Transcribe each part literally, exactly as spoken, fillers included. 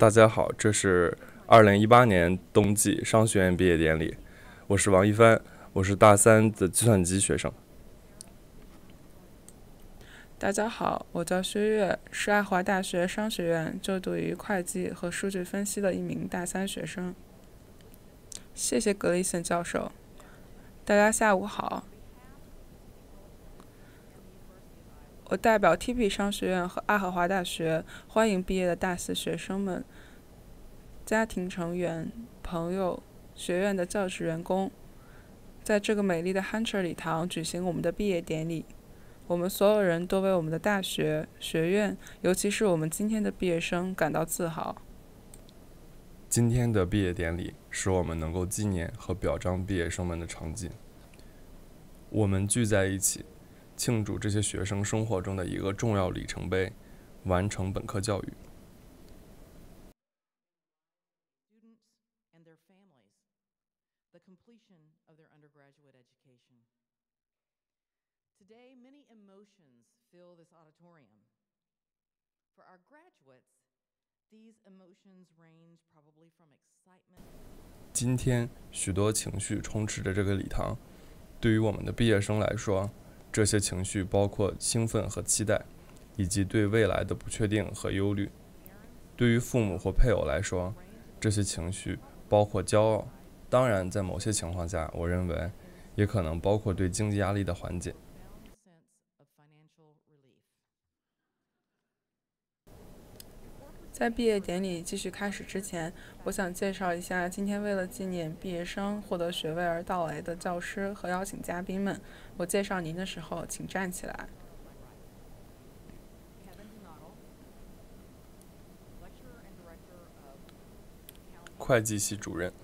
大家好，这是二零一八年冬季商学院毕业典礼。我是王一帆，我是大三的计算机学生。 大家好，我叫薛月，是爱华大学商学院就读于会计和数据分析的一名大三学生。谢谢格里森教授。大家下午好。我代表 Tippie 商学院和爱荷华大学欢迎毕业的大四学生们、家庭成员、朋友、学院的教职员工，在这个美丽的 Hunter 礼堂举行我们的毕业典礼。我们所有人都为我们的大学、学院，尤其是我们今天的毕业生感到自豪。 今天的毕业典礼使我们能够纪念和表彰毕业生们的成绩。我们聚在一起，庆祝这些学生生活中的一个重要里程碑——完成本科教育。 Today, many emotions fill this auditorium. For our graduates, these emotions range probably from excitement. 今天，许多情绪充斥着这个礼堂。对于我们的毕业生来说，这些情绪包括兴奋和期待，以及对未来的不确定和忧虑。对于父母或配偶来说，这些情绪包括骄傲。当然，在某些情况下，我认为也可能包括对经济压力的缓解。 在毕业典礼继续开始之前，我想介绍一下今天为了纪念毕业生获得学位而到来的教师和邀请嘉宾们。我介绍您的时候，请站起来。 会计系主任，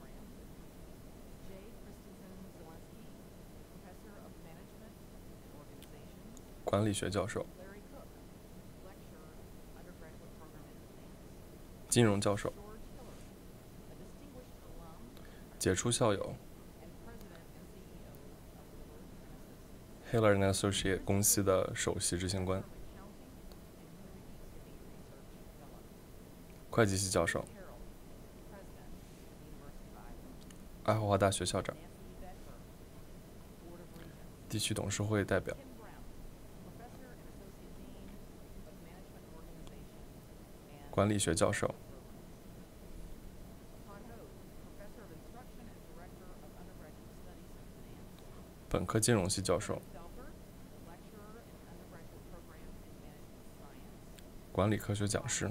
管理学教授，金融教授，杰出校友 Hiller and Associate 公司的首席执行官，会计系教授，爱荷华大学校长，地区董事会代表，管理学教授，本科金融系教授，管理科学讲师，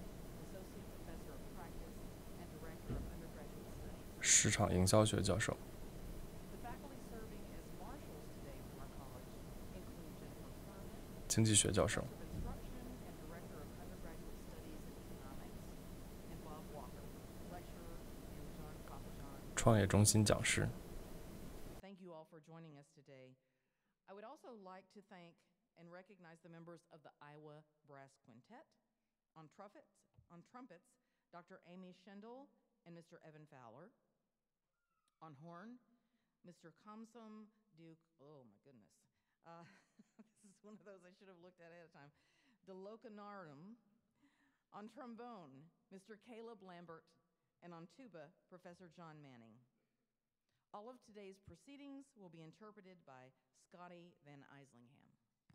市场营销学教授，经济学教授，创业中心讲师。 Thank you all for joining us today. I would also like to thank and recognize the members of the Iowa Brass Quintet. On trumpets, on trumpets, Doctor Amy Schendel and Mister Evan Fowler. On horn, Mister Kamsum Duke. Oh my goodness. Uh, this is one of those I should have looked at ahead of time. Delocanarum. On trombone, Mister Caleb Lambert. And on tuba, Professor John Manning. All of today's proceedings will be interpreted by Scotty Van Islingham.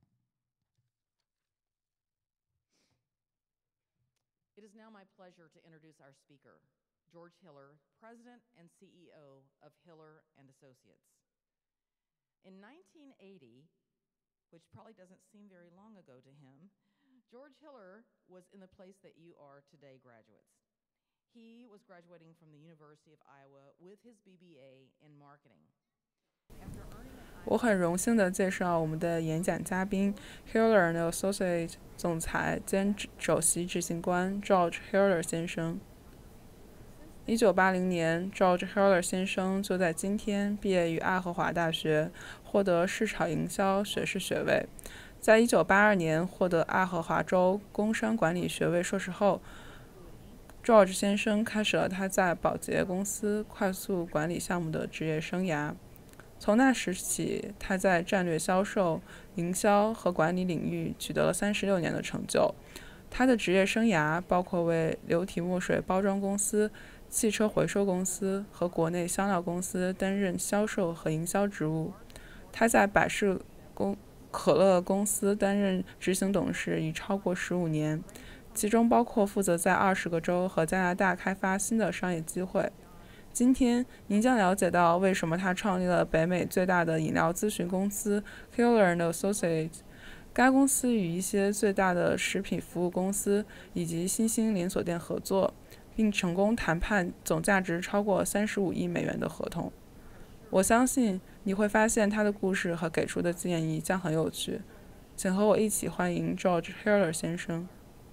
It is now my pleasure to introduce our speaker, George Hiller, President and C E O of Hiller and Associates. In nineteen eighty, which probably doesn't seem very long ago to him, George Hiller was in the place that you are today, graduates. He was graduating from the University of Iowa with his B B A in marketing. 我很荣幸地介绍我们的演讲嘉宾 Hiller and Associate 总裁兼首席执行官 George Hiller 先生。一九八零年 George Hiller 先生就在今天毕业于爱荷华大学，获得市场营销学士学位。在一九八二年获得爱荷华州工商管理学位硕士后， George 先生开始了他在宝洁公司快速管理项目的职业生涯。从那时起，他在战略销售、营销和管理领域取得了三十六年的成就。 他的职业生涯包括为流体墨水包装公司、汽车回收公司和国内香料公司担任销售和营销职务。他在百事公可乐公司担任执行董事已超过十五年，其中包括负责在二十个州和加拿大开发新的商业机会。今天您将了解到为什么他创立了北美最大的饮料咨询公司 Keller and Associates。该公司与一些最大的食品服务公司以及新兴连锁店合作，并成功谈判总价值超过三十五亿美元的合同。我相信你会发现他的故事和给出的建议将很有趣。请和我一起欢迎 George Hiller 先生。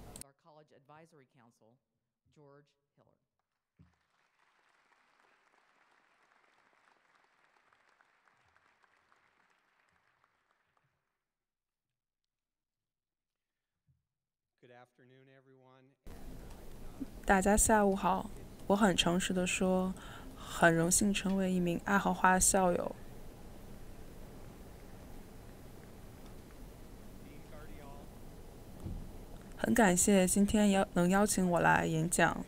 大家下午好，我很诚实地说，很荣幸成为一名爱荷华校友。很感谢今天邀能邀请我来演讲。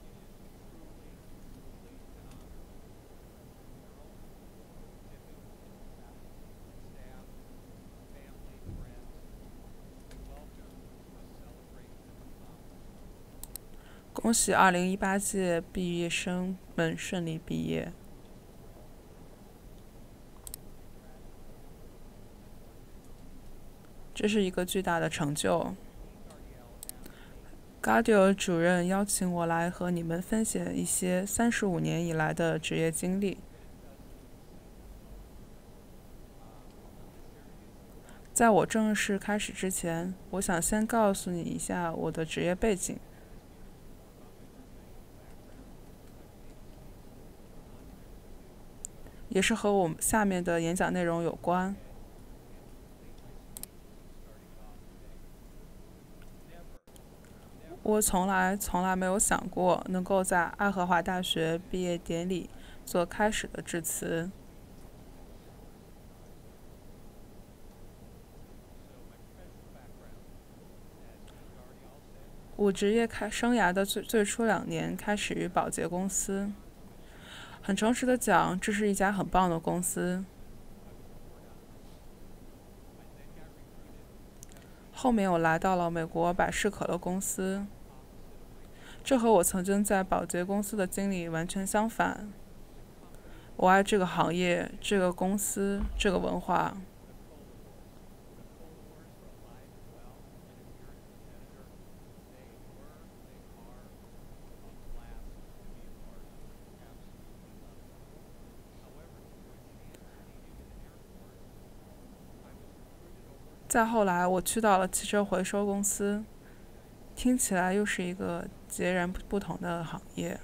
恭喜二零一八届毕业生们顺利毕业。这是一个巨大的成就。Gardiel 主任邀请我来和你们分享一些三十五年以来的职业经历。在我正式开始之前，我想先告诉你一下我的职业背景。也是和我们下面的演讲内容有关。我从来从来没有想过能够在爱荷华大学毕业典礼做开始的致辞。我职业开生涯的最最初两年开始于宝洁公司。很诚实的讲，这是一家很棒的公司。后面我来到了美国百事可乐公司，这和我曾经在宝洁公司的经历完全相反。我爱这个行业、这个公司、这个文化。再后来，我去到了汽车回收公司，听起来又是一个截然不同的行业。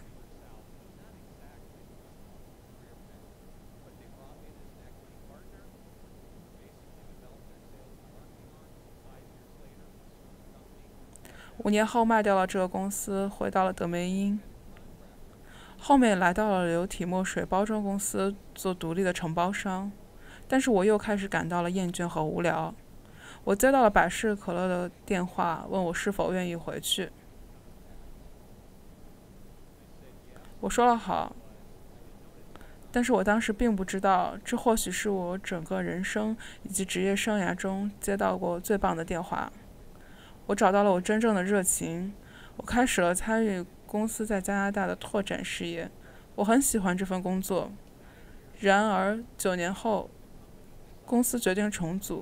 五年后卖掉了这个公司，回到了德梅因。后面来到了流体墨水包装公司做独立的承包商，但是我又开始感到了厌倦和无聊。我接到了百事可乐的电话，问我是否愿意回去。我说了好，但是我当时并不知道，这或许是我整个人生以及职业生涯中接到过最棒的电话。我找到了我真正的热情，我开始了参与公司在加拿大的拓展事业。我很喜欢这份工作。然而，九年后，公司决定重组。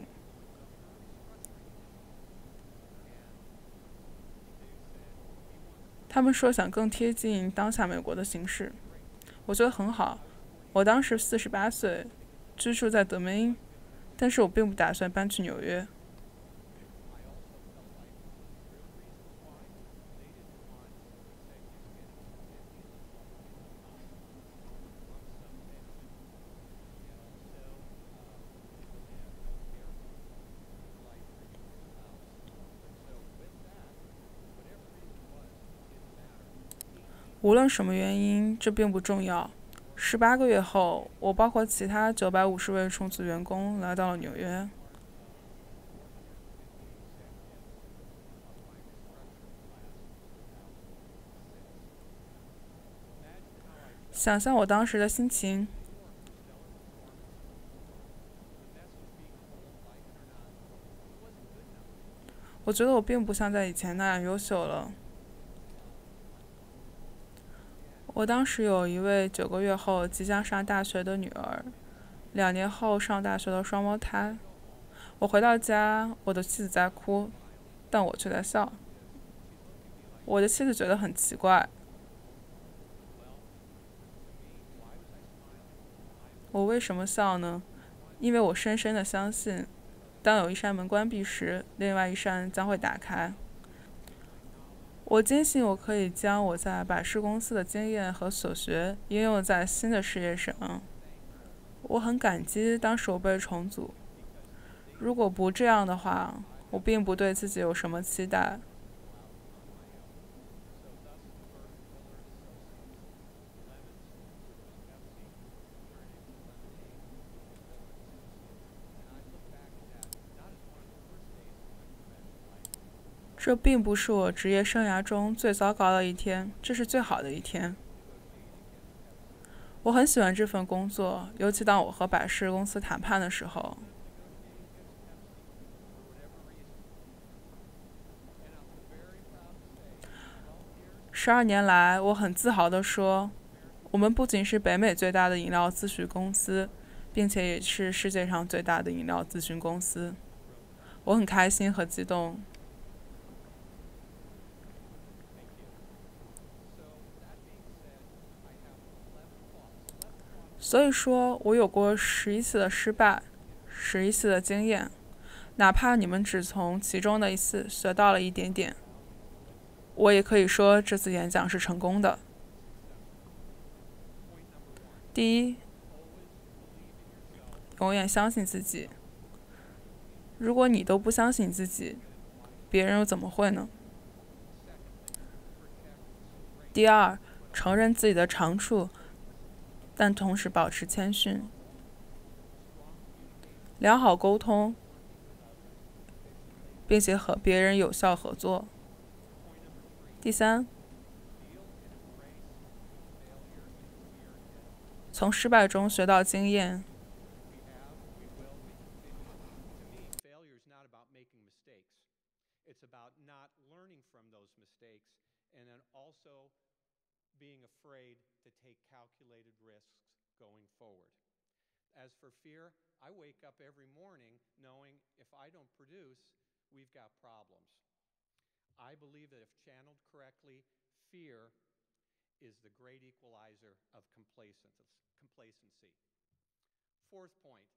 他们说想更贴近当下美国的形势，我觉得很好。我当时四十八岁，居住在德梅因，但是我并不打算搬去纽约。无论什么原因，这并不重要。十八个月后，我包括其他九百五十位重组员工来到了纽约。 想象我当时的心情，我觉得我并不像在以前那样优秀了。我当时有一位九个月后即将上大学的女儿，两年后上大学的双胞胎。我回到家，我的妻子在哭，但我却在笑。我的妻子觉得很奇怪，我为什么笑呢？因为我深深的相信，当有一扇门关闭时，另外一扇将会打开。我坚信我可以将我在百事公司的经验和所学应用在新的事业上。我很感激当时我被重组。如果不这样的话，我并不对自己有什么期待。这并不是我职业生涯中最糟糕的一天，这是最好的一天。我很喜欢这份工作，尤其当我和百事公司谈判的时候。十二年来，我很自豪地说，我们不仅是北美最大的饮料咨询公司，并且也是世界上最大的饮料咨询公司。我很开心和激动。所以说，我有过十一次的失败，十一次的经验，哪怕你们只从其中的一次学到了一点点，我也可以说这次演讲是成功的。第一，永远相信自己。如果你都不相信自己，别人又怎么会呢？第二，承认自己的长处，但同时保持谦逊。良好沟通，并且和别人有效合作。第三，从失败中学到经验。 being afraid to take calculated risks going forward. As for fear, I wake up every morning knowing if I don't produce, we've got problems. I believe that if channeled correctly, fear is the great equalizer of complacency. Fourth point.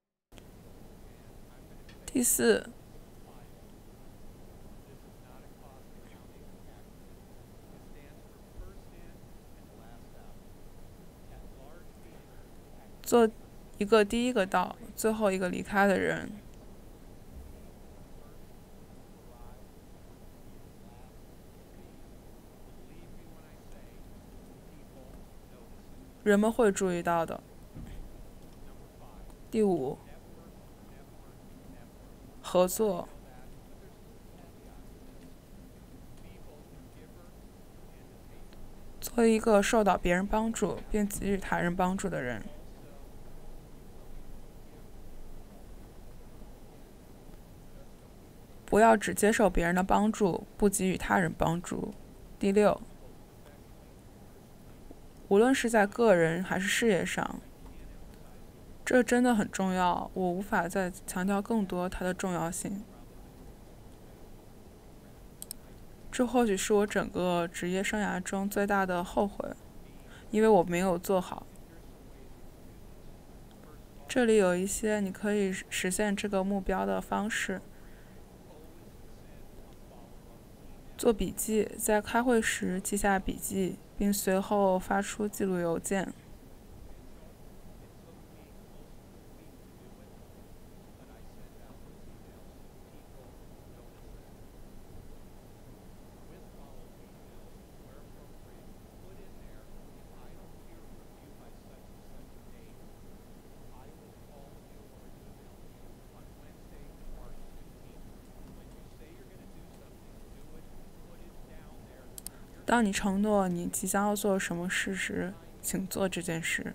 第四，做一个第一个到，最后一个离开的人。人们会注意到的。第五，合作。做一个受到别人帮助并给予他人帮助的人。不要只接受别人的帮助，不给予他人帮助。第六，无论是在个人还是事业上，这真的很重要，我无法再强调更多它的重要性。这或许是我整个职业生涯中最大的后悔，因为我没有做好。这里有一些你可以实现这个目标的方式。做笔记，在开会时记下笔记，并随后发出记录邮件。当你承诺你即将要做什么事时， 请做这件事。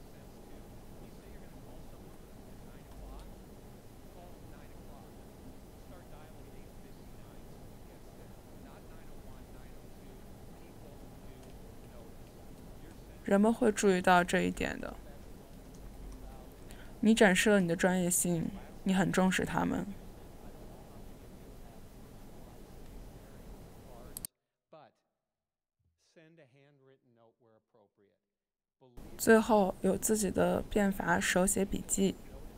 人们会注意到这一点的。你展示了你的专业性，你很重视他们。最后，有自己的变法手写笔记。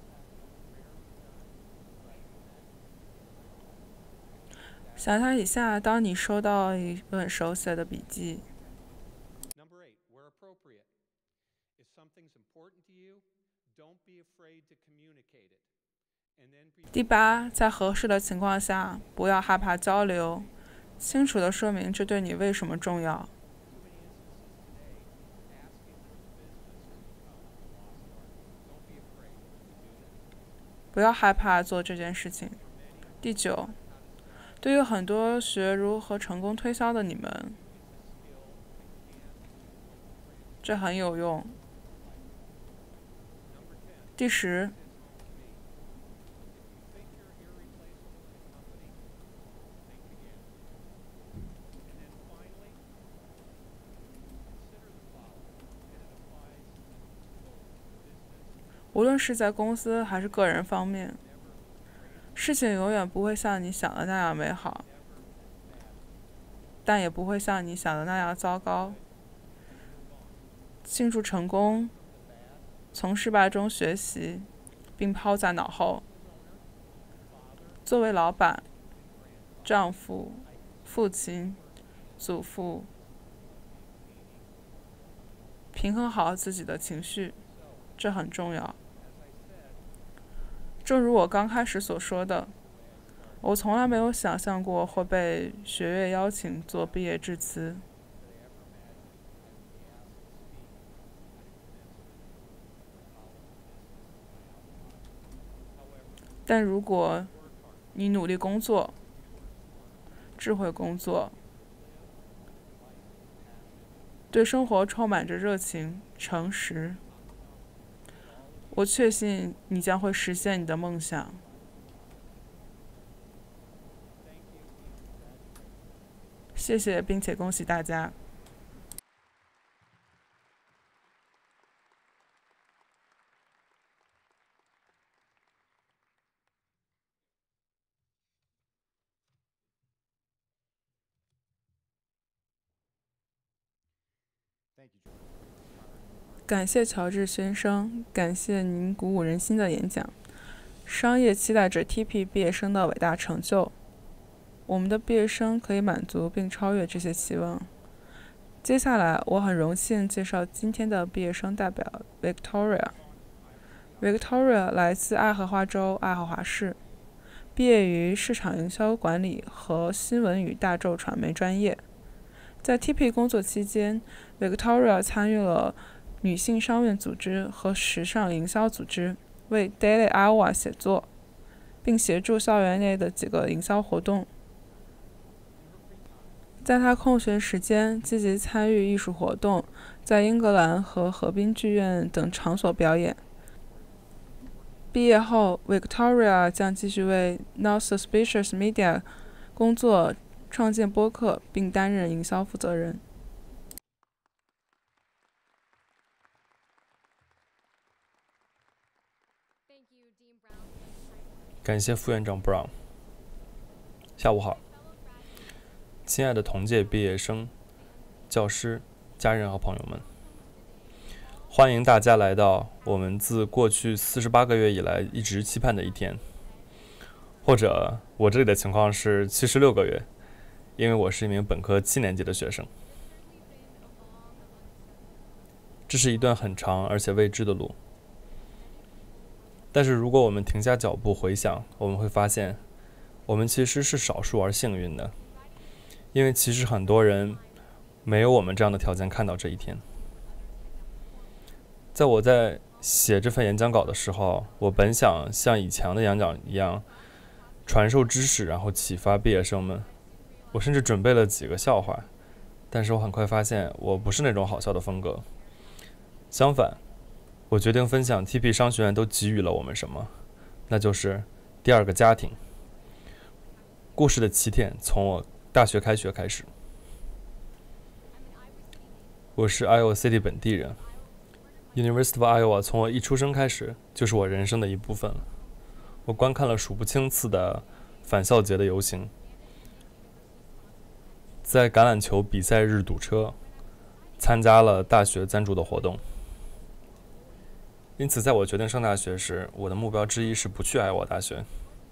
想象一下，当你收到一本手写的笔记，第八，在合适的情况下，不要害怕交流，清楚地说明这对你为什么重要。不要害怕做这件事情。第九，对于很多学如何成功推销的你们，这很有用。第十，无论是在公司还是个人方面，事情永远不会像你想的那样美好，但也不会像你想的那样糟糕。庆祝成功，从失败中学习，并抛在脑后。作为老板、丈夫、父亲、祖父，平衡好自己的情绪，这很重要。正如我刚开始所说的，我从来没有想象过会被学院邀请做毕业致辞。但如果你努力工作，智慧工作，对生活充满着热情、诚实，我确信你将会实现你的梦想。谢谢，并且恭喜大家。感谢乔治先生，感谢您鼓舞人心的演讲。商业期待着 Tippie 毕业生的伟大成就，我们的毕业生可以满足并超越这些期望。接下来，我很荣幸介绍今天的毕业生代表 Victoria。Victoria 来自爱荷华州爱荷华市，毕业于市场营销管理和新闻与大众传媒专业。在 Tippie 工作期间 ，Victoria 参与了女性商业组织和时尚营销组织，为 Daily Iowa 写作，并协助校园内的几个营销活动。在他空闲时间，积极参与艺术活动，在英格兰和河滨剧院等场所表演。毕业后 ，Victoria 将继续为 Not Suspicious Media 工作，创建播客，并担任营销负责人。 感谢副院长 Brown。下午好，亲爱的同届毕业生、教师、家人和朋友们，欢迎大家来到我们自过去四十八个月以来一直期盼的一天，或者我这里的情况是七十六个月，因为我是一名本科七年级的学生。这是一段很长而且未知的路。但是如果我们停下脚步回想，我们会发现，我们其实是少数而幸运的，因为其实很多人没有我们这样的条件看到这一天。在我在写这份演讲稿的时候，我本想像以前的演讲一样，传授知识，然后启发毕业生们。我甚至准备了几个笑话，但是我很快发现，我不是那种好笑的风格。 相反，我决定分享 Tippie 商学院都给予了我们什么，那就是第二个家庭。故事的起点从我大学开学开始。我是 Iowa City 本地人， University of Iowa 从我一出生开始就是我人生的一部分了。我观看了数不清次的返校节的游行，在橄榄球比赛日堵车，参加了大学赞助的活动。因此在我决定上大学时，我的目标之一是不去爱沃大学。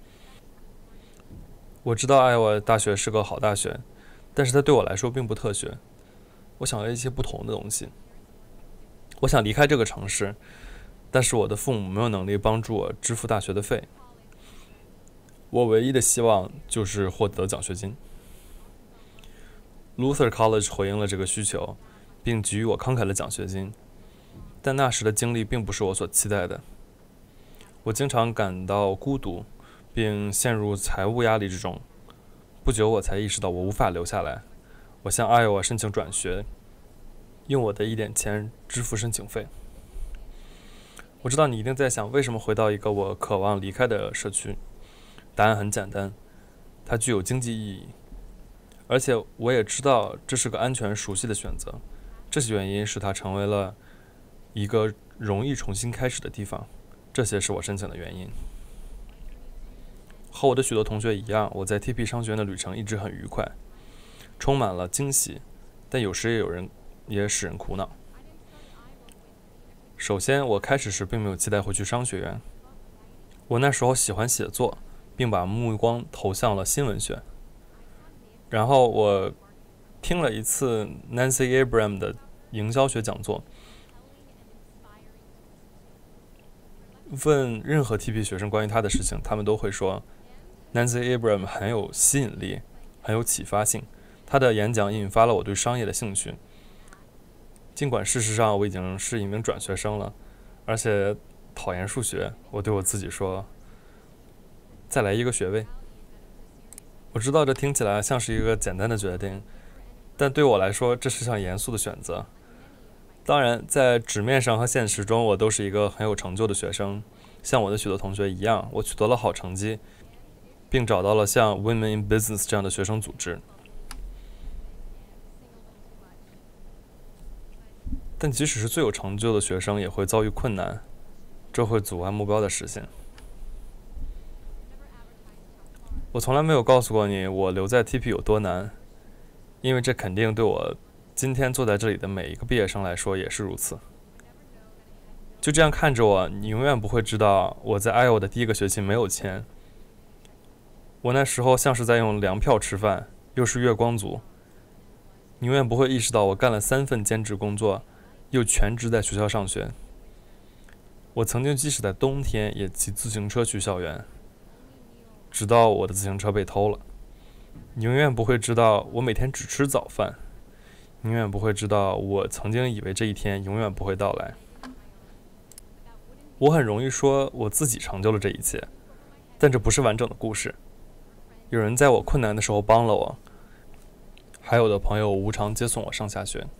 我知道爱沃大学是个好大学，但是它对我来说并不特学。我想要一些不同的东西。我想离开这个城市，但是我的父母没有能力帮助我支付大学的费。我唯一的希望就是获得奖学金。Luther College 回应了这个需求，并给予我慷慨的奖学金，但那时的经历并不是我所期待的。我经常感到孤独，并陷入财务压力之中。不久我才意识到我无法留下来，我向爱沃申请转学，用我的一点钱支付申请费。我知道你一定在想，为什么回到一个我渴望离开的社区？答案很简单，它具有经济意义，而且我也知道这是个安全熟悉的选择。这些原因使它成为了一个容易重新开始的地方。这些是我申请的原因。和我的许多同学一样，我在 Tippie 商学院的旅程一直很愉快，充满了惊喜，但有时也有人也使人苦恼。首先，我开始时并没有期待会去商学院。我那时候喜欢写作，并把目光投向了新闻学。然后我听了一次 Nancy Abraham 的营销学讲座，问任何 Tippie 学生关于他的事情，他们都会说 Nancy Abraham 很有吸引力，很有启发性。他的演讲引发了我对商业的兴趣。尽管事实上我已经是一名转学生了，而且讨厌数学，我对我自己说，再来一个学位。我知道这听起来像是一个简单的决定，但对我来说这是项严肃的选择。当然，在纸面上和现实中，我都是一个很有成就的学生。像我的许多同学一样，我取得了好成绩，并找到了像 Women in Business 这样的学生组织。但即使是最有成就的学生，也会遭遇困难，这会阻碍目标的实现。我从来没有告诉过你，我留在 Tippie 有多难，因为这肯定对我今天坐在这里的每一个毕业生来说也是如此。就这样看着我，你永远不会知道我在 Iowa 的第一个学期没有钱。我那时候像是在用粮票吃饭，又是月光族。你永远不会意识到我干了三份兼职工作，又全职在学校上学。我曾经即使在冬天也骑自行车去校园，直到我的自行车被偷了。你永远不会知道我每天只吃早饭，你永远不会知道我曾经以为这一天永远不会到来。我很容易说我自己成就了这一切，但这不是完整的故事。有人在我困难的时候帮了我，还有的朋友无偿接送我上下学。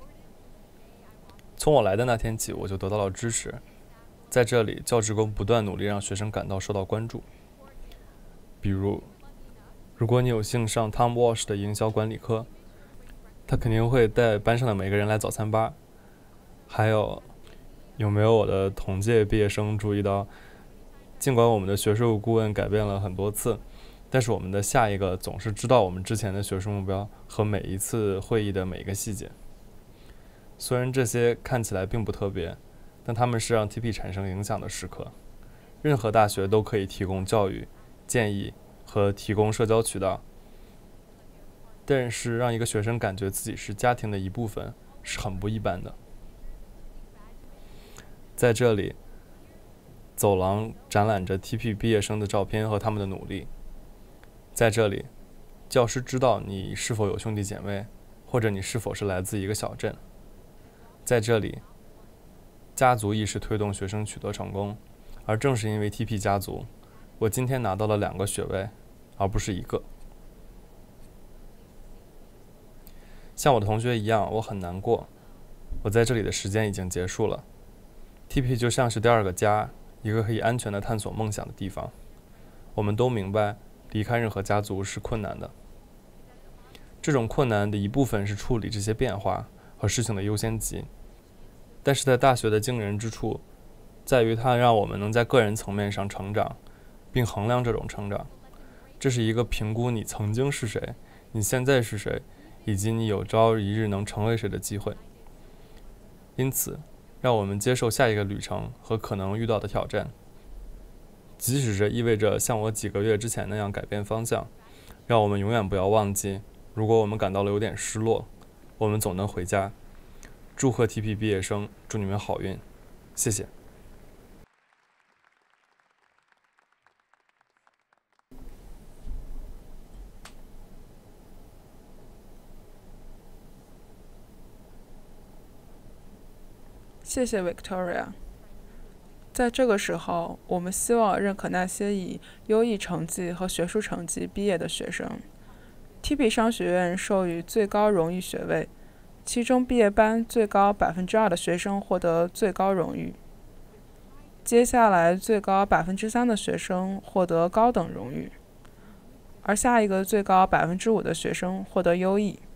从我来的那天起，我就得到了支持。在这里，教职工不断努力让学生感到受到关注。比如，如果你有幸上 Tom Walsh 的营销管理课，他肯定会带班上的每个人来早餐吧。还有，有没有我的同届毕业生注意到，尽管我们的学术顾问改变了很多次，但是我们的下一个总是知道我们之前的学术目标和每一次会议的每一个细节。虽然这些看起来并不特别，但他们是让 Tippie 产生影响的时刻。任何大学都可以提供教育、建议和提供社交渠道，但是让一个学生感觉自己是家庭的一部分是很不一般的。在这里，走廊展览着 Tippie 毕业生的照片和他们的努力。在这里，教师知道你是否有兄弟姐妹，或者你是否是来自一个小镇。在这里，家族意识推动学生取得成功，而正是因为 Tippie 家族，我今天拿到了两个学位，而不是一个。像我的同学一样，我很难过。 我在这里的时间已经结束了。Tippie 就像是第二个家，一个可以安全地探索梦想的地方。我们都明白，离开任何家族是困难的。这种困难的一部分是处理这些变化和事情的优先级，但是在大学的惊人之处，在于它让我们能在个人层面上成长，并衡量这种成长。这是一个评估你曾经是谁，你现在是谁，以及你有朝一日能成为谁的机会。因此，让我们接受下一个旅程和可能遇到的挑战，即使这意味着像我几个月之前那样改变方向。让我们永远不要忘记，如果我们感到了有点失落，我们总能回家。祝贺 Tippie 毕业生，祝你们好运，谢谢。 谢谢 Victoria。在这个时候，我们希望认可那些以优异成绩和学术成绩毕业的学生。Tippie 商学院授予最高荣誉学位，其中毕业班最高百分之二的学生获得最高荣誉。接下来，最高百分之三的学生获得高等荣誉，而下一个最高百分之五的学生获得优异。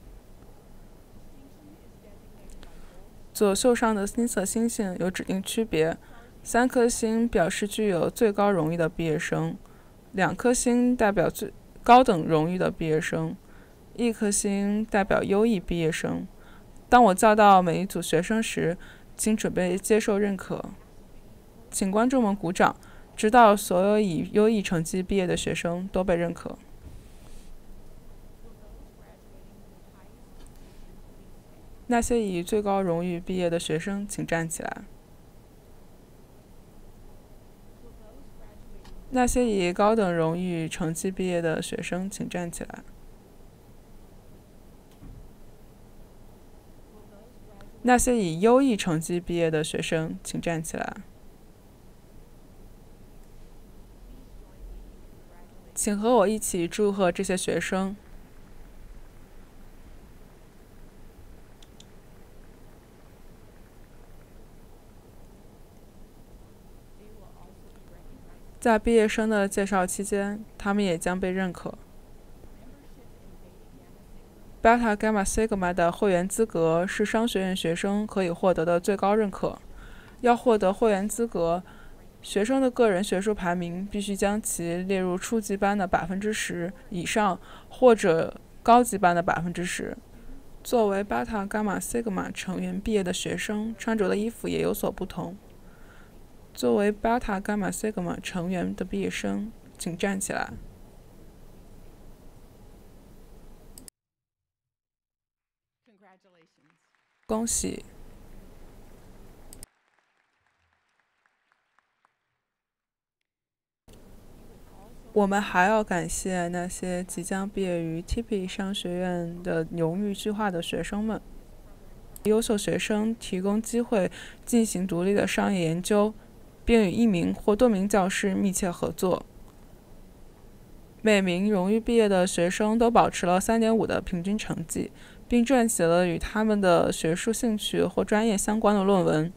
左右上的金色星星有指定区别，三颗星表示具有最高荣誉的毕业生，两颗星代表最高等荣誉的毕业生，一颗星代表优异毕业生。当我叫到每一组学生时，请准备接受认可。请观众们鼓掌，直到所有以优异成绩毕业的学生都被认可。那些以最高荣誉毕业的学生，请站起来。那些以高等荣誉成绩毕业的学生，请站起来。那些以优异成绩毕业的学生，请站起来。请和我一起祝贺这些学生。在毕业生的介绍期间，他们也将被认可。Beta Gamma Sigma 的会员资格是商学院学生可以获得的最高认可。要获得会员资格，学生的个人学术排名必须将其列入初级班的百分之十以上，或者高级班的百分之十。作为 Beta Gamma Sigma 成员毕业的学生，穿着的衣服也有所不同。作为 Beta Gamma Sigma 成员的毕业生，请站起来。恭喜！我们还要感谢那些即将毕业于 Tippie 商学院的荣誉计划的学生们。优秀学生提供机会进行独立的商业研究，并与一名或多名教师密切合作。每名荣誉毕业的学生都保持了 三点五 的平均成绩，并撰写了与他们的学术兴趣或专业相关的论文。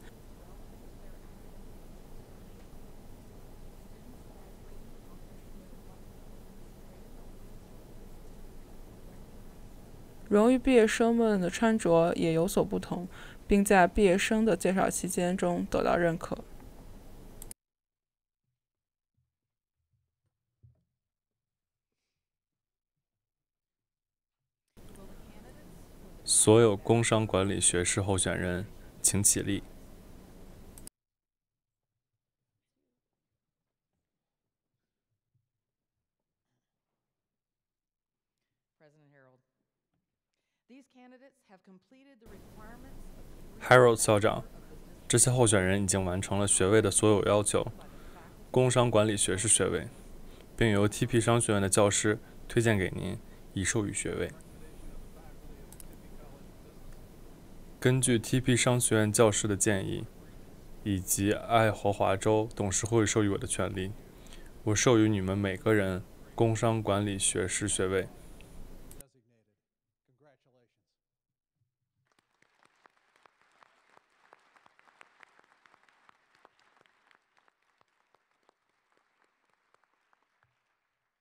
荣誉毕业生们的穿着也有所不同，并在毕业生的介绍期间中得到认可。 所有工商管理学士候选人，请起立。Harold 校长，这些候选人已经完成了学位的所有要求，工商管理学士学位，并由 Tippie 商学院的教师推荐给您，以授予学位。根据 Tippie 商学院教师的建议，以及爱荷华州董事会授予我的权利，我授予你们每个人工商管理学士学位。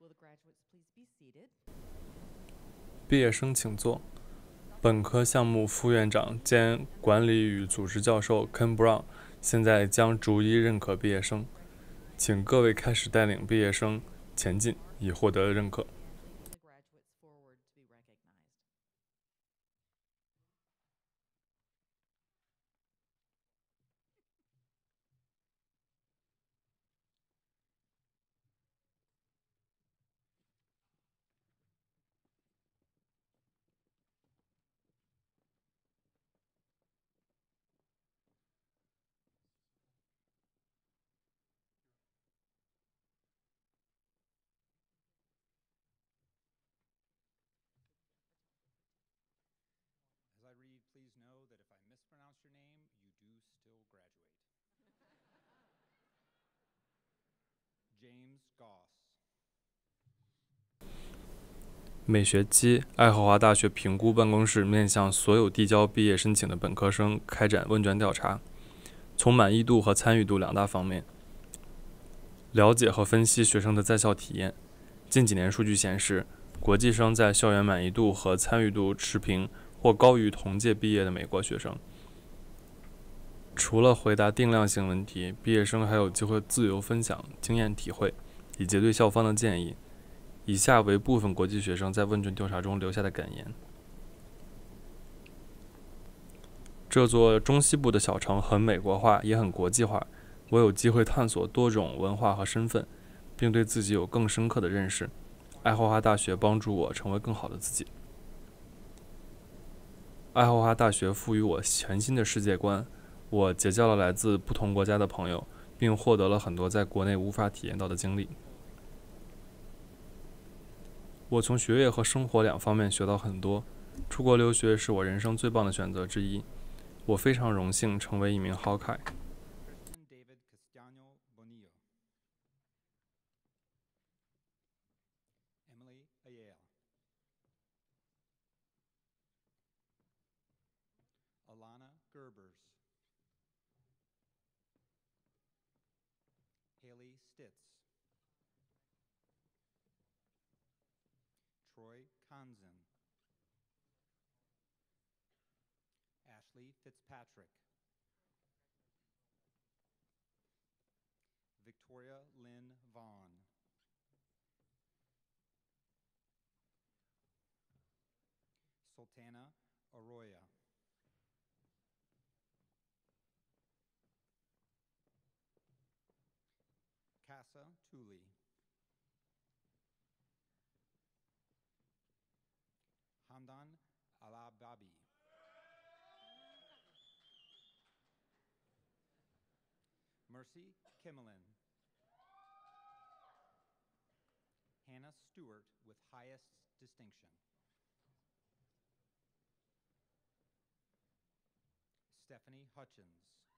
Will the graduates please be seated? 毕业生请坐。本科项目副院长兼管理与组织教授 Ken Brown 现在将逐一认可毕业生，请各位开始带领毕业生前进，以获得认可。 As I read, please know that if I mispronounce your name, you do still graduate. James Goss. 每学期，爱荷华大学评估办公室面向所有递交毕业申请的本科生开展问卷调查，从满意度和参与度两大方面，了解和分析学生的在校体验。近几年数据显示，国际生在校园满意度和参与度持平或高于同届毕业的美国学生。除了回答定量性问题，毕业生还有机会自由分享经验体会以及对校方的建议。以下为部分国际学生在问卷调查中留下的感言。这座中西部的小城很美国化，也很国际化。我有机会探索多种文化和身份，并对自己有更深刻的认识。爱荷华大学帮助我成为更好的自己。爱荷华大学赋予我全新的世界观，我结交了来自不同国家的朋友，并获得了很多在国内无法体验到的经历。我从学业和生活两方面学到很多。出国留学是我人生最棒的选择之一。我非常荣幸成为一名好凯。 Emily Ayala. Alana Gerbers. Haley Stitz. Troy Conzen. Ashley Fitzpatrick. Victoria Lynn Vaughn. Sultana Arroya. Casa Tooley. Hamdan Alababi. Mercy Kimmelin. Hannah Stewart with highest distinction. Stephanie Hutchins.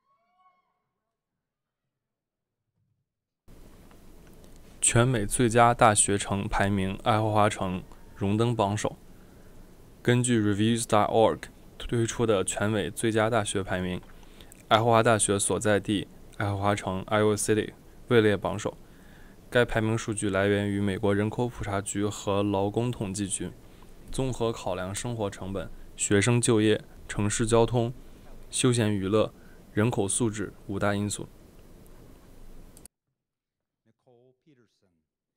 全美最佳大学城排名，爱荷华城荣登榜首。根据 reviews dot org 推出的全美最佳大学排名，爱荷华大学所在地爱荷华城 Iowa City 位列榜首。该排名数据来源于美国人口普查局和劳工统计局，综合考量生活成本、学生就业、城市交通、休闲娱乐、人口素质五大因素。 Nicole Peterson.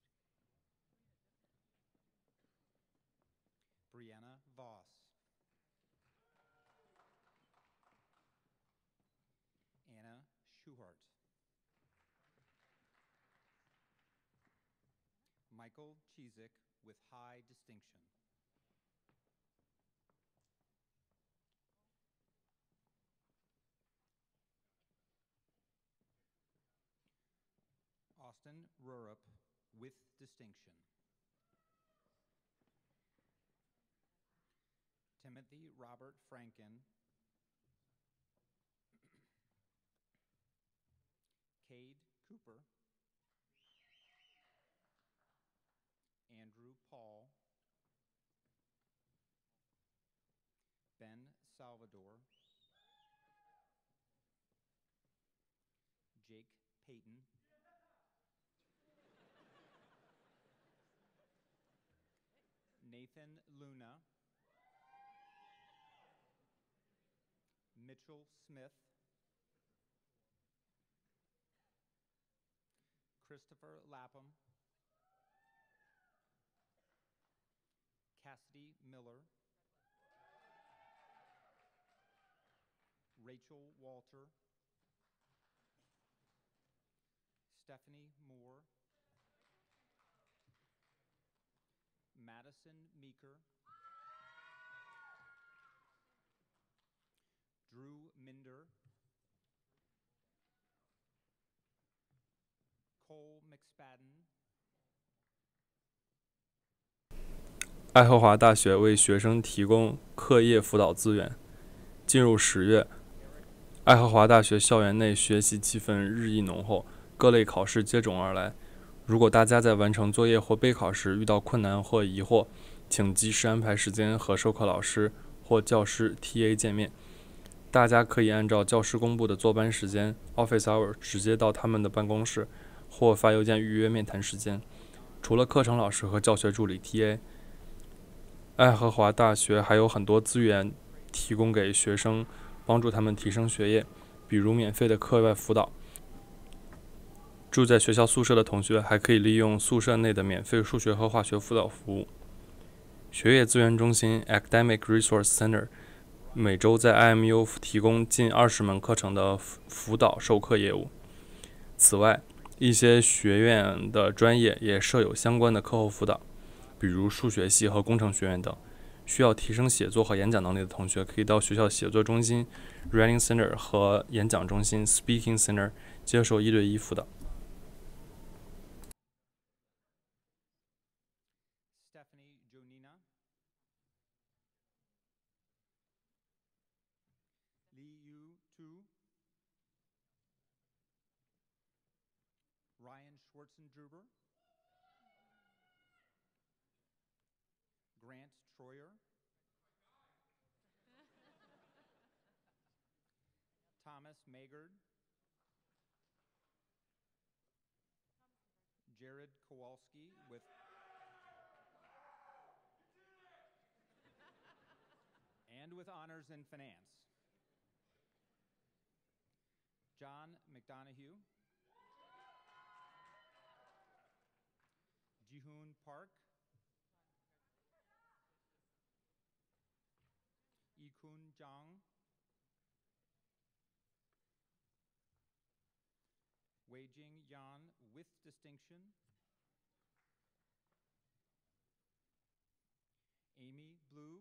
Brianna Voss. Anna Schuhart. Michael Chizik with high distinction. Austin Rurup with distinction. Timothy Robert Franken. Cade Cooper. Andrew Paul. Ben Salvador. Jake Payton. Nathan Luna, Mitchell Smith, Christopher Lapham, Cassidy Miller, Rachel Walter, Stephanie Moore, Madison Meeker, Drew Minder, Cole McSpadden， 爱荷华大学为学生提供课业辅导资源。进入十月，爱荷华大学校园内学习气氛日益浓厚，各类考试接踵而来。如果大家在完成作业或备考时遇到困难或疑惑，请及时安排时间和授课老师或教师 T A 见面。大家可以按照教师公布的坐班时间 （office hour） 直接到他们的办公室，或发邮件预约面谈时间。除了课程老师和教学助理 T A， 爱荷华大学还有很多资源提供给学生，帮助他们提升学业，比如免费的课外辅导。住在学校宿舍的同学还可以利用宿舍内的免费数学和化学辅导服务。学业资源中心 （Academic Resource Center） 每周在 I M U 提供近二十门课程的辅导授课业务。此外，一些学院的专业也设有相关的课后辅导，比如数学系和工程学院等。需要提升写作和演讲能力的同学，可以到学校写作中心 （Writing Center） 和演讲中心 （Speaking Center） 接受一对一辅导。 Stephanie Jonina, Li Yu Tu, Ryan Schwartzengruber, Grant Troyer, Thomas Magard, Jared Kowalski with and with honors in finance. John McDonough, Jihoon Park, Ikun Jang, Weijing Yan with distinction, Amy Blue,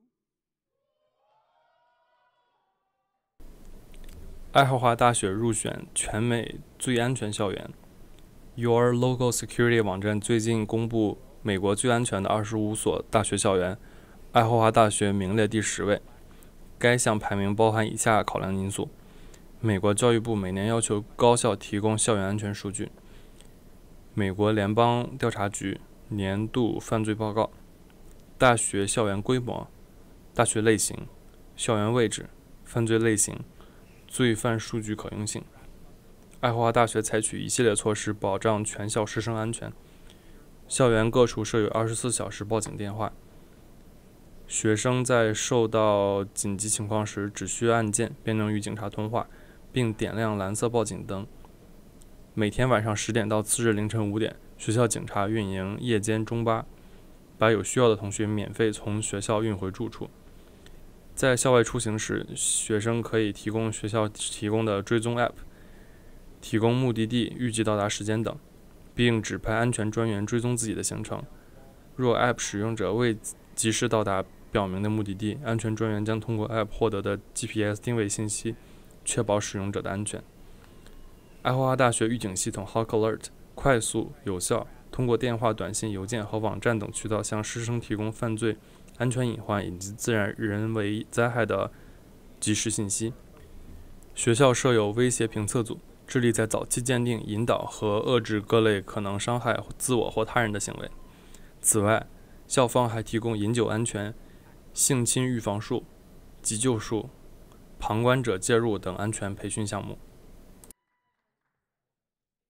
爱荷华大学入选全美最安全校园。Your Local Security 网站最近公布美国最安全的二十五所大学校园，爱荷华大学名列第十位。该项排名包含以下考量因素：美国教育部每年要求高校提供校园安全数据；美国联邦调查局年度犯罪报告；大学校园规模、大学类型、校园位置、犯罪类型、罪犯数据可用性。爱荷华大学采取一系列措施保障全校师生安全。校园各处设有二十四小时报警电话，学生在受到紧急情况时只需按键便能与警察通话，并点亮蓝色报警灯。每天晚上十点到次日凌晨五点，学校警察运营夜间中巴，把有需要的同学免费从学校运回住处。在校外出行时，学生可以提供学校提供的追踪 App， 提供目的地、预计到达时间等，并指派安全专员追踪自己的行程。若 App 使用者未及时到达表明的目的地，安全专员将通过 App 获得的 G P S 定位信息，确保使用者的安全。爱荷华大学预警系统 Hawk Alert 快速、有效，通过电话、短信、邮件和网站等渠道向师生提供犯罪、安全隐患以及自然人为灾害的及时信息。学校设有威胁评测组，致力在早期鉴定、引导和遏制各类可能伤害自我或他人的行为。此外，校方还提供饮酒安全、性侵预防术、急救术、旁观者介入等安全培训项目。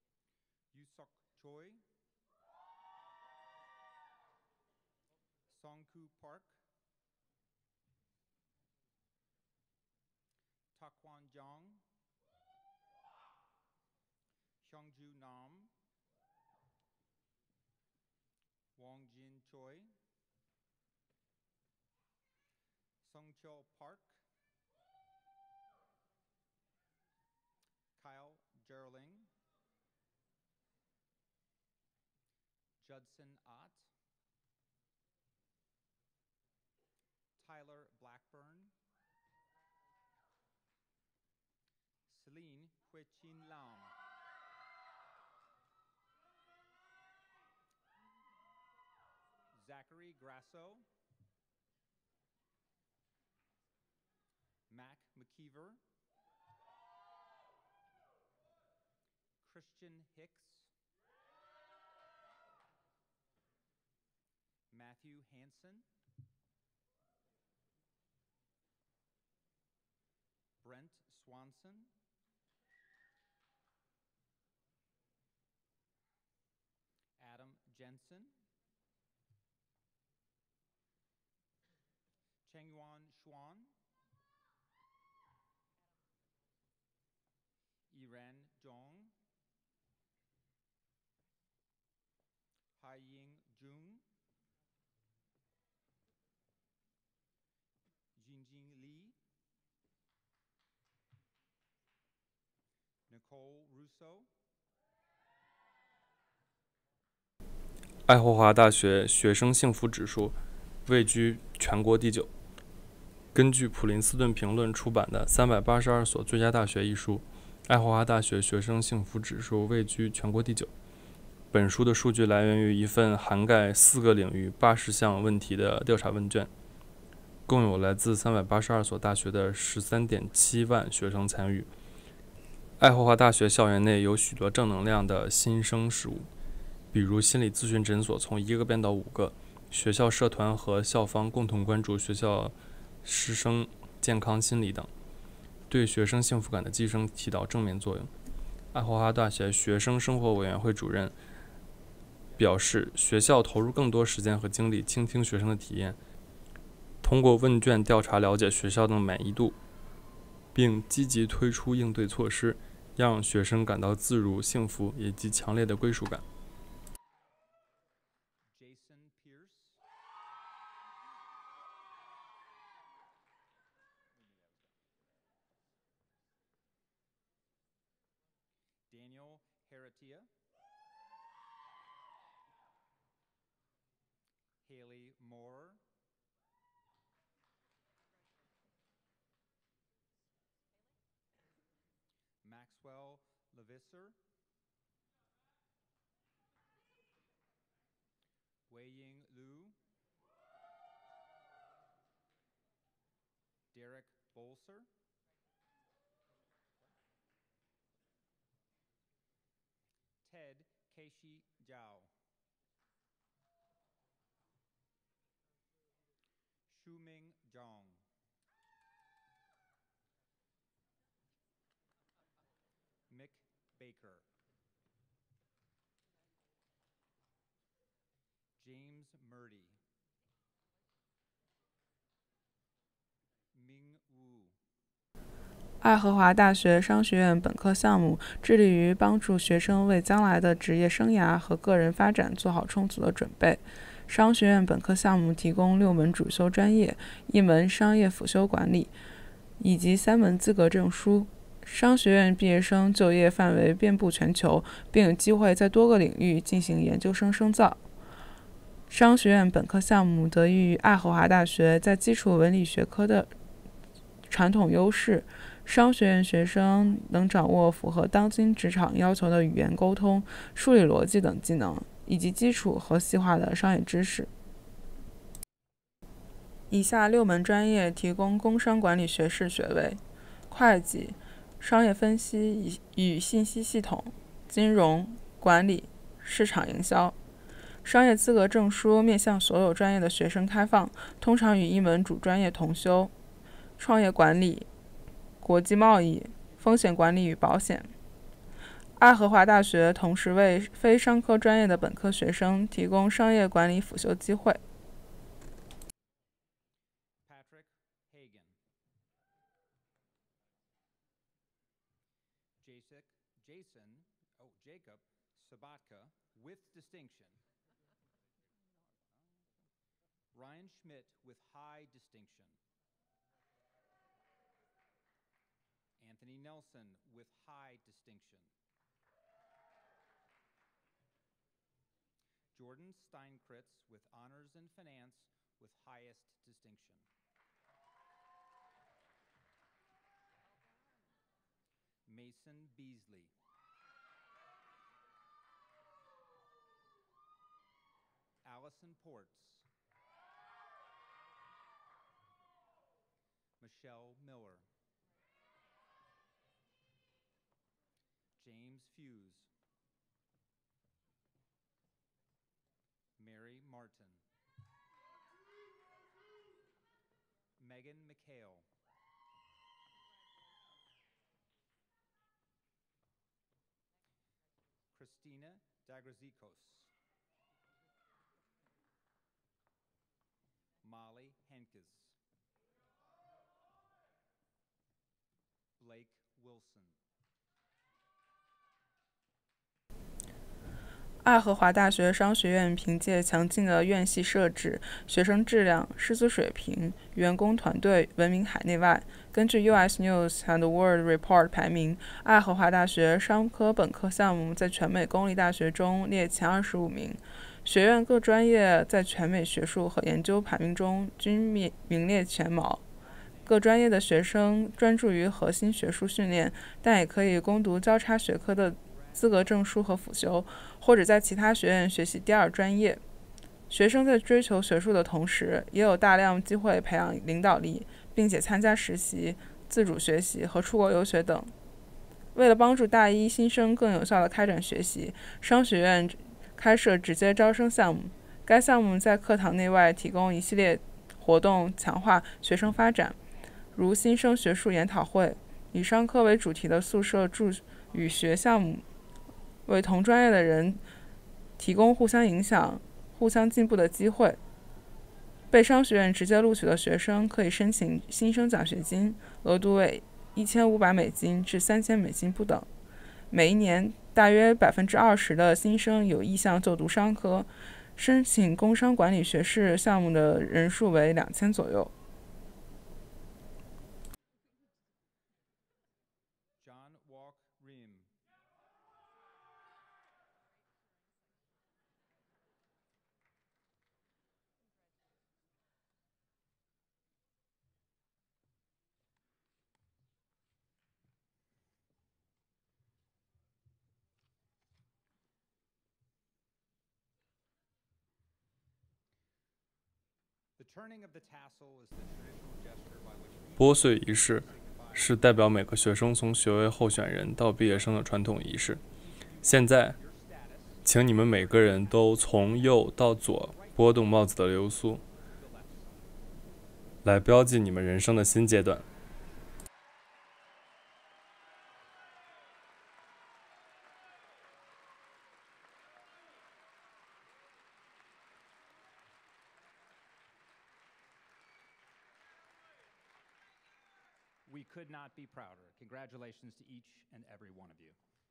Yusok Choi, Song Songku Park, Taekwondo, Hyungju Nam, Wongjin Choi, Songchul Park, Kyle Gerling, Judson Ott, Tyler Blackburn, Celine Huichin Lam, Zachary Grasso, Mac McKeever, Christian Hicks, Matthew Hansen, Brent Swanson, Adam Jensen, Chengyuan Xuan, Iran Zhong, Haiying Jung, Jingjing Li, Nicole Russo, 爱荷华大学学生幸福指数位居全国第九。根据普林斯顿评论出版的《三百八十二所最佳大学》一书，爱荷华大学学生幸福指数位居全国第九。本书的数据来源于一份涵盖四个领域八十项问题的调查问卷，共有来自三百八十二所大学的 十三点七万学生参与。爱荷华大学校园内有许多正能量的新生事物，比如心理咨询诊所从一个变到五个，学校社团和校方共同关注学校师生健康心理等，对学生幸福感的提升起到正面作用。爱荷华大学学生生活委员会主任表示，学校投入更多时间和精力倾听学生的体验，通过问卷调查了解学校的满意度，并积极推出应对措施，让学生感到自如、幸福以及强烈的归属感。 Jason Pierce, Daniel Heratia, Haley Moore, Maxwell Levisser, Weiying Liu, Derek Bolser, Ted Keishi Zhao, Shuming Zhang, Mick Baker, James Murdy, Ming Wu。 爱荷华大学商学院本科项目致力于帮助学生为将来的职业生涯和个人发展做好充足的准备。商学院本科项目提供六门主修专业，一门商业辅修管理，以及三门资格证书。商学院毕业生就业范围遍布全球，并有机会在多个领域进行研究生深造。商学院本科项目得益于爱荷华大学在基础文理学科的传统优势，商学院学生能掌握符合当今职场要求的语言沟通、数理逻辑等技能，以及基础和细化的商业知识。以下六门专业提供工商管理学士学位：会计、商业分析与信息系统、金融管理、市场营销。商业资格证书面向所有专业的学生开放，通常与一门主专业同修：创业管理、国际贸易、风险管理与保险。爱荷华大学同时为非商科专业的本科学生提供商业管理辅修机会。 Sabatka with distinction. Ryan Schmidt with high distinction. Anthony Nelson with high distinction. Jordan Steinkritz with honors in finance with highest distinction. Mason Beasley. Allison Ports. Michelle Miller. James Fuse. Mary Martin. Megan McHale. Christina Dagrazikos. Molly Henkes. Blake Wilson. 爱荷华大学商学院凭借强劲的院系设置、学生质量、师资水平、员工团队闻名海内外。根据 U S News and World Report 排名，爱荷华大学商科本科项目在全美公立大学中列前二十五名。学院各专业在全美学术和研究排名中均名列前茅。各专业的学生专注于核心学术训练，但也可以攻读交叉学科的资格证书和辅修，或者在其他学院学习第二专业。学生在追求学术的同时，也有大量机会培养领导力，并且参加实习、自主学习和出国留学等。为了帮助大一新生更有效地开展学习，商学院开设直接招生项目。该项目在课堂内外提供一系列活动，强化学生发展，如新生学术研讨会、以商科为主题的宿舍助语学项目，为同专业的人提供互相影响、互相进步的机会。被商学院直接录取的学生可以申请新生奖学金，额度为一千五百美金至三千美金不等。每一年，大约百分之二十的新生有意向就读商科，申请工商管理学士项目的人数为两千左右。 John Walk Rim. The turning of the tassel is the traditional gesture by which we 拨穗仪式是代表每个学生从学位候选人到毕业生的传统仪式。现在，请你们每个人都从右到左拨动帽子的流苏，来标记你们人生的新阶段。 We could not be prouder. Congratulations to each and every one of you.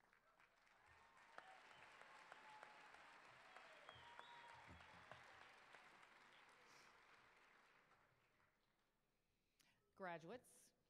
Graduates,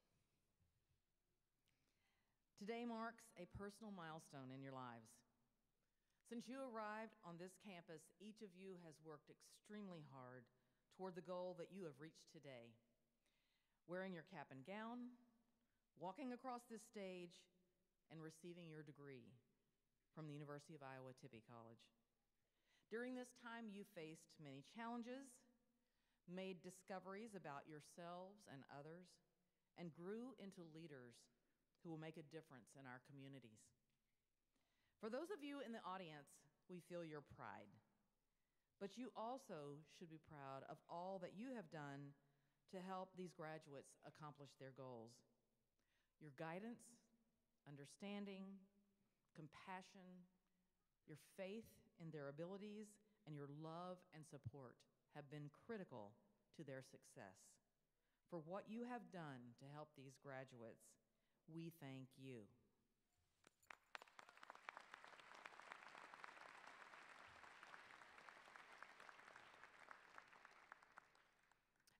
today marks a personal milestone in your lives. Since you arrived on this campus, each of you has worked extremely hard toward the goal that you have reached today. Wearing your cap and gown, walking across this stage, and receiving your degree from the University of Iowa Tippie College. During this time, you faced many challenges, made discoveries about yourselves and others, and grew into leaders who will make a difference in our communities. For those of you in the audience, we feel your pride, but you also should be proud of all that you have done to help these graduates accomplish their goals. Your guidance, understanding, compassion, your faith in their abilities, and your love and support have been critical to their success. For what you have done to help these graduates, we thank you.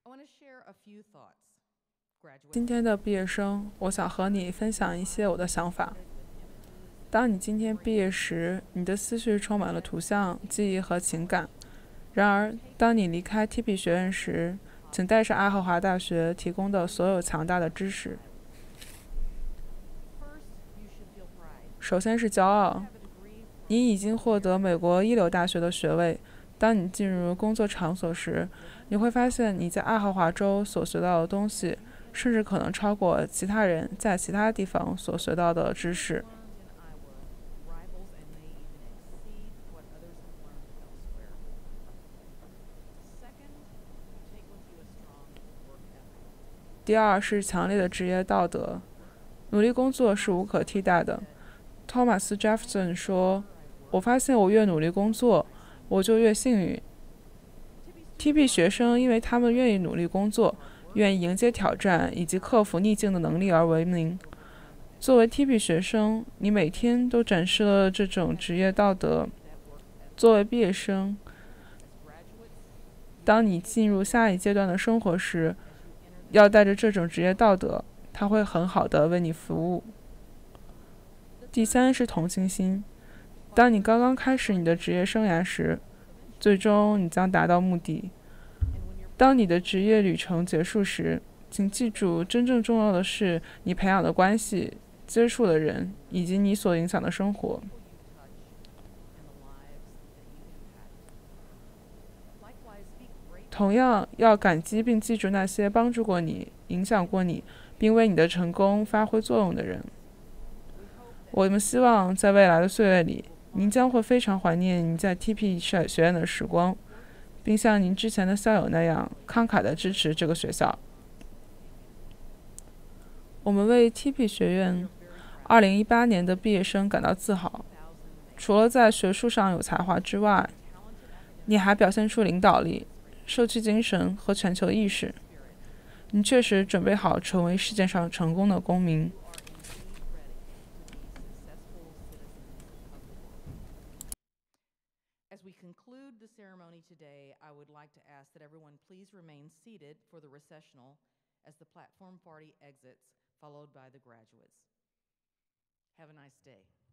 I want to share a few thoughts. 今天的毕业生，我想和你分享一些我的想法。当你今天毕业时，你的思绪充满了图像、记忆和情感。然而，当你离开 Tippie 学院时，请带上爱荷华大学提供的所有强大的知识。首先是骄傲，你已经获得美国一流大学的学位。当你进入工作场所时，你会发现你在爱荷华州所学到的东西，甚至可能超过其他人在其他地方所学到的知识。第二是强烈的职业道德，努力工作是无可替代的。托马斯·杰弗森说：“我发现我越努力工作，我就越幸运。” Tippie 学生因为他们愿意努力工作，愿意迎接挑战以及克服逆境的能力而闻名。作为 Tippie 学生，你每天都展示了这种职业道德。作为毕业生，当你进入下一阶段的生活时，要带着这种职业道德，它会很好的为你服务。第三是同情心，当你刚刚开始你的职业生涯时，最终你将达到目的。当你的职业旅程结束时，请记住，真正重要的是你培养的关系、接触的人以及你所影响的生活。同样，要感激并记住那些帮助过你、影响过你，并为你的成功发挥作用的人。我们希望在未来的岁月里，您将会非常怀念您在 Tippie 学院的时光，并像您之前的校友那样慷慨地支持这个学校。我们为 Tippie 学院二零一八年的毕业生感到自豪。除了在学术上有才华之外，你还表现出领导力、社区精神和全球意识。你确实准备好成为世界上成功的公民。 As we conclude the ceremony today, I would like to ask that everyone please remain seated for the recessional as the platform party exits, followed by the graduates. Have a nice day.